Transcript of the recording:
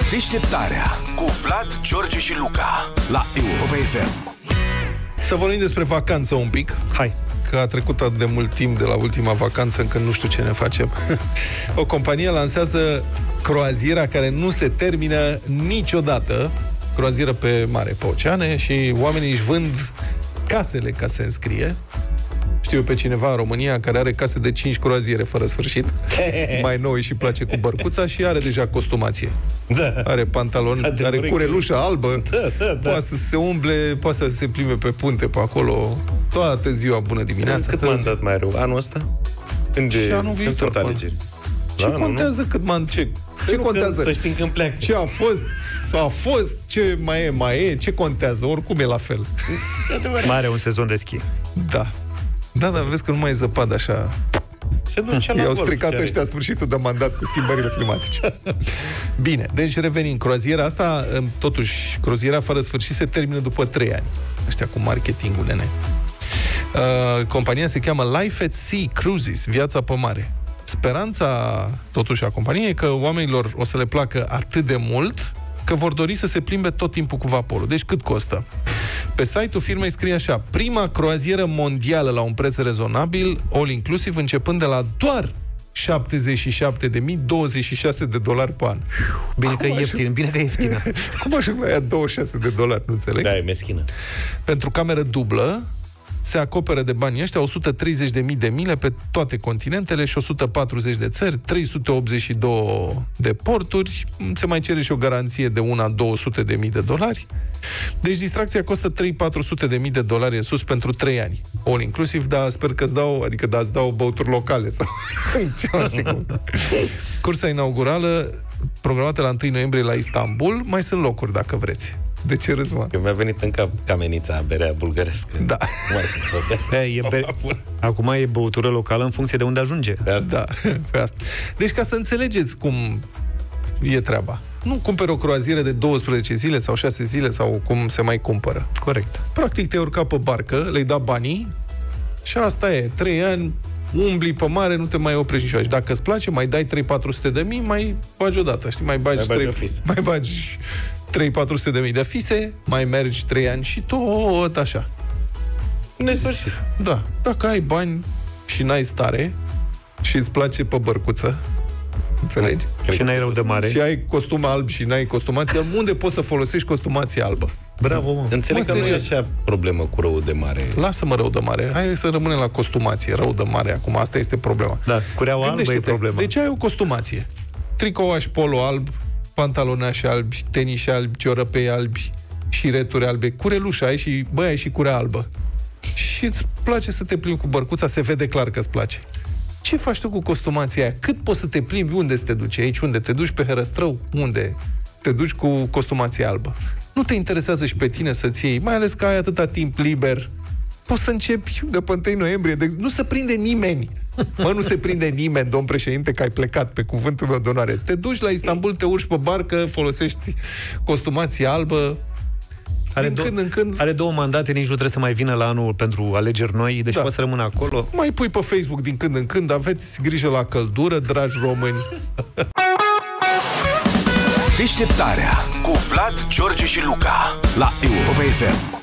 Deșteptarea cu Vlad, George și Luca la Europa FM. Să vorbim despre vacanță un pic. Hai. Că a trecut atât de mult timp de la ultima vacanță încât nu știu ce ne facem. O companie lansează croaziera care nu se termină niciodată. Croazieră pe mare, pe oceane, și oamenii își vând casele ca să se înscrie. Știu pe cineva în România care are case de 5 croaziere fără sfârșit. Mai nou și place cu bărcuța și are deja costumație. Da. Are pantaloni, are curelușă albă. Da. Poate să se umble, poate să se plimbe pe punte pe acolo toată ziua. Bună dimineața. Cât mandat mai are anul ăsta? Și anul viitor. Ce contează cât ce contează? Să știm când pleacă. Ce a fost, ce mai e, ce contează, oricum e la fel. Mai are un sezon de schi. Da. Da, dar vezi că nu mai e zăpadă așa. Se duce la I-au golf, stricat ăștia sfârșitul de mandat cu schimbările climatice. Bine, deci revenim. Croaziera asta, totuși, croaziera fără sfârșit se termină după 3 ani. Ăștia cu marketingul, nene. Compania se cheamă Life at Sea Cruises, viața pe mare. Speranța, totuși, a companiei e că oamenilor o să le placă atât de mult că vor dori să se plimbe tot timpul cu vaporul. Deci cât costă? Pe site-ul firmei scrie așa: prima croazieră mondială la un preț rezonabil, all-inclusiv, începând de la doar $77.026 pe an. Bine că e ieftin, bine că e ieftină. Cum ajung la ea $26, nu înțeleg? Da, e meschină. Pentru cameră dublă se acoperă de banii ăștia 130.000 de mile pe toate continentele și 140 de țări, 382 de porturi, se mai cere și o garanție de $200.000. Deci distracția costă $300.000-400.000 în sus pentru 3 ani. All inclusiv, dar sper că îți dau băuturi locale sau ceva. Cursa inaugurală programată la 1 noiembrie la Istanbul. Mai sunt locuri dacă vreți. De ce râzi, mă? Că mi-a venit în cap camenița, berea bulgărească. Da. Acum e băutură locală în funcție de unde ajunge. Pe asta. Deci, ca să înțelegeți cum e treaba, nu cumperi o croazieră de 12 zile sau 6 zile sau cum se mai cumpără. Corect. Practic te urca pe barcă, le-ai dat banii și asta e. 3 ani, umbli pe mare, nu te mai oprești niciodată. Și dacă îți place, mai dai 300-400 de mii, mai bagi odată, știi? Mai bagi 300-400 de mii de fise, mai mergi 3 ani și tot așa. Nesfârșit. Da. Dacă ai bani și n-ai stare și îți place pe bărcuță, înțelegi? Și n-ai rău de mare. Și ai costum alb și n-ai costumație, unde poți să folosești costumație albă? Bravo, mă. Înțeleg că nu e așa problemă cu rău de mare. Lasă-mă rău de mare. Hai să rămânem la costumație. Rău de mare acum. Asta este problema. Da, cureaua albă e problema. De ce ai o costumație? Tricouaș polo alb, pantalonași albi, teniși albi, ciorăpei albi, șireturi albe, curelușa ai și, ai și curea albă. Și îți place să te plimbi cu bărcuța, se vede clar că îți place. Ce faci tu cu costumația aia? Cât poți să te plimbi? Unde să te duci? Aici unde? Te duci pe Herăstrău? Unde? Te duci cu costumația albă. Nu te interesează și pe tine să-ți iei, mai ales că ai atâta timp liber. Poți să începi de pe 1 noiembrie. Nu se prinde nimeni. Nu se prinde nimeni, domn președinte, că ai plecat, pe cuvântul meu de onoare. Te duci la Istanbul, te urci pe barcă, folosești costumația albă. Are 2 mandate, nici nu trebuie să mai vină la anul pentru alegeri noi, deci poate să rămână acolo. Mai pui pe Facebook din când în când, aveți grijă la căldură, dragi români. Deșteptarea cu Vlad, George și Luca la Europa FM.